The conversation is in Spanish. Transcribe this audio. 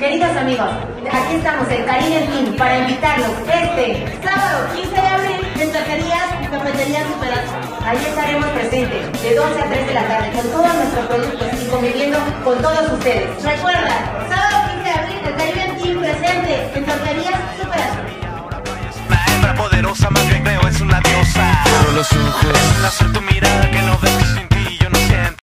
Queridos amigos, aquí estamos, el Caribbean Team, para invitarlos este sábado 15 de abril en Taquerías y Cafeterías Superazo. Allí estaremos presentes de 12 a 3 de la tarde con todos nuestros productos y conviviendo con todos ustedes. Recuerda, sábado 15 de abril, el Caribbean Team presente en Taquerías Superazo. La hembra poderosa, más bien creo es una diosa. Cierro los ojos, al hacer tu mirada